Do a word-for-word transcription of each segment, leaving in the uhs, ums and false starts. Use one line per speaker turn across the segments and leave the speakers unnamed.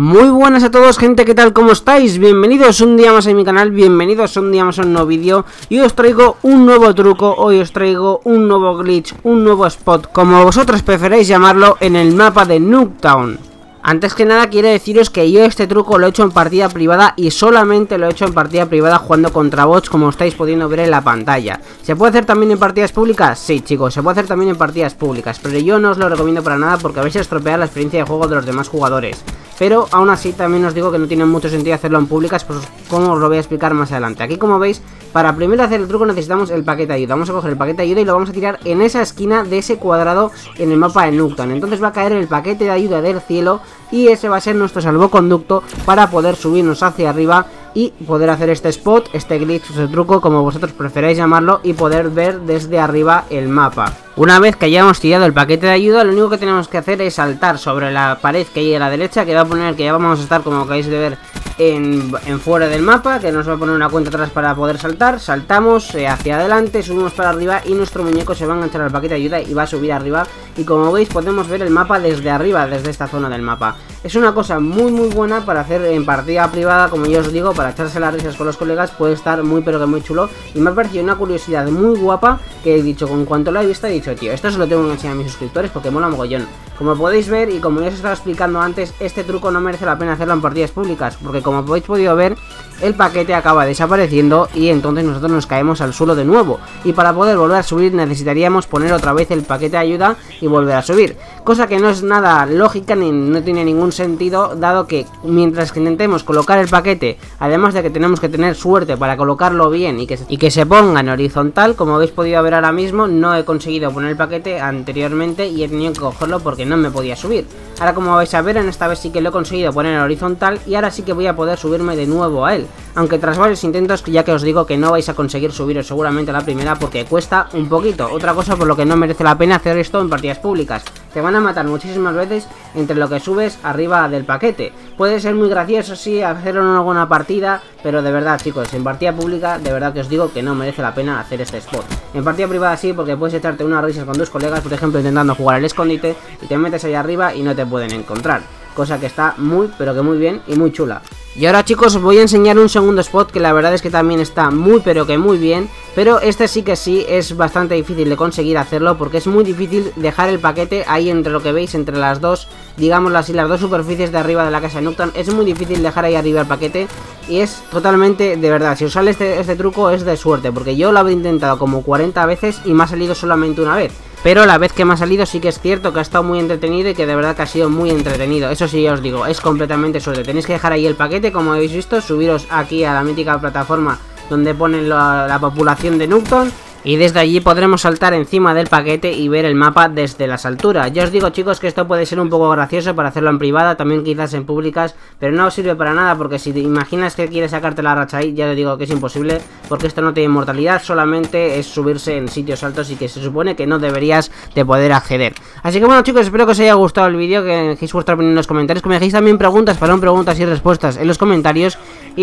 Muy buenas a todos, gente, ¿qué tal? ¿Cómo estáis? Bienvenidos un día más a mi canal, bienvenidos un día más a un nuevo vídeo. Y hoy os traigo un nuevo truco, hoy os traigo un nuevo glitch, un nuevo spot, como vosotros preferéis llamarlo, en el mapa de Nuketown. Antes que nada quiero deciros que yo este truco lo he hecho en partida privada y solamente lo he hecho en partida privada jugando contra bots, como estáis pudiendo ver en la pantalla. ¿Se puede hacer también en partidas públicas? Sí, chicos, se puede hacer también en partidas públicas, pero yo no os lo recomiendo para nada porque vais a estropear la experiencia de juego de los demás jugadores. Pero aún así también os digo que no tiene mucho sentido hacerlo en públicas, pues como os lo voy a explicar más adelante. Aquí, como veis, para primero hacer el truco necesitamos el paquete de ayuda. Vamos a coger el paquete de ayuda y lo vamos a tirar en esa esquina de ese cuadrado en el mapa de Nuketown. Entonces va a caer el paquete de ayuda del cielo y ese va a ser nuestro salvoconducto para poder subirnos hacia arriba y poder hacer este spot, este glitch, este truco, como vosotros preferáis llamarlo, y poder ver desde arriba el mapa. Una vez que hayamos tirado el paquete de ayuda, lo único que tenemos que hacer es saltar sobre la pared que hay a la derecha, que va a poner que ya vamos a estar, como acabáis de ver, en, en fuera del mapa, que nos va a poner una cuenta atrás para poder saltar. Saltamos eh, hacia adelante, subimos para arriba y nuestro muñeco se va a enganchar al paquete de ayuda y va a subir arriba. Y como veis podemos ver el mapa desde arriba, desde esta zona del mapa. Es una cosa muy muy buena para hacer en partida privada, como yo os digo, para echarse las risas con los colegas. Puede estar muy pero que muy chulo. Y me ha parecido una curiosidad muy guapa que he dicho, con cuanto lo he visto he dicho, tío, esto se lo tengo que enseñar a mis suscriptores porque mola mogollón. Como podéis ver y como ya os estaba explicando antes, este truco no merece la pena hacerlo en partidas públicas, porque como habéis podido ver, el paquete acaba desapareciendo y entonces nosotros nos caemos al suelo de nuevo. Y para poder volver a subir necesitaríamos poner otra vez el paquete de ayuda y volver a subir. Cosa que no es nada lógica ni no tiene ningún sentido, dado que mientras que intentemos colocar el paquete, además de que tenemos que tener suerte para colocarlo bien y que se, y que se ponga en horizontal, como habéis podido ver ahora mismo, no he conseguido poner el paquete anteriormente y he tenido que cogerlo porque no me podía subir. Ahora, como vais a ver, en esta vez sí que lo he conseguido poner en horizontal y ahora sí que voy a poder subirme de nuevo a él. Aunque tras varios intentos, ya que os digo que no vais a conseguir subiros seguramente a la primera porque cuesta un poquito. Otra cosa por lo que no merece la pena hacer esto en partidas públicas. Te van a matar muchísimas veces entre lo que subes arriba del paquete. Puede ser muy gracioso, sí, hacerlo en alguna partida, pero de verdad, chicos, en partida pública de verdad que os digo que no merece la pena hacer este spot. En partida privada sí, porque puedes echarte unas risas con tus colegas, por ejemplo, intentando jugar al escondite y te metes ahí arriba y no te pueden encontrar. Cosa que está muy, pero que muy bien y muy chula. Y ahora, chicos, os voy a enseñar un segundo spot que la verdad es que también está muy, pero que muy bien. Pero este sí que sí es bastante difícil de conseguir hacerlo porque es muy difícil dejar el paquete ahí entre lo que veis, entre las dos, digámoslo así, las dos superficies de arriba de la casa de Nuketown. Es muy difícil dejar ahí arriba el paquete y es totalmente, de verdad, si os sale este, este truco es de suerte, porque yo lo había intentado como cuarenta veces y me ha salido solamente una vez. Pero la vez que me ha salido sí que es cierto que ha estado muy entretenido y que de verdad que ha sido muy entretenido. Eso sí, ya os digo, es completamente suerte. Tenéis que dejar ahí el paquete, como habéis visto, subiros aquí a la mítica plataforma donde ponen la, la población de Nuketown. Y desde allí podremos saltar encima del paquete y ver el mapa desde las alturas. Ya os digo, chicos, que esto puede ser un poco gracioso para hacerlo en privada, también quizás en públicas, pero no os sirve para nada porque si te imaginas que quieres sacarte la racha ahí, ya te digo que es imposible, porque esto no tiene inmortalidad, solamente es subirse en sitios altos y que se supone que no deberías de poder acceder. Así que bueno, chicos, espero que os haya gustado el vídeo, que dejéis vuestra opinión en los comentarios, que me dejéis también preguntas para un preguntas y respuestas en los comentarios.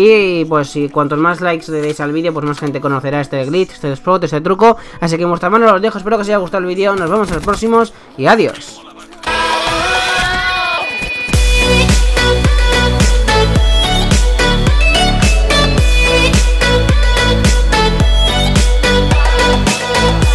Y pues si cuantos más likes le deis al vídeo, pues más gente conocerá este glitch, este spot, este truco. Así que en vuestra mano los dejo, espero que os haya gustado el vídeo, nos vemos en los próximos y adiós.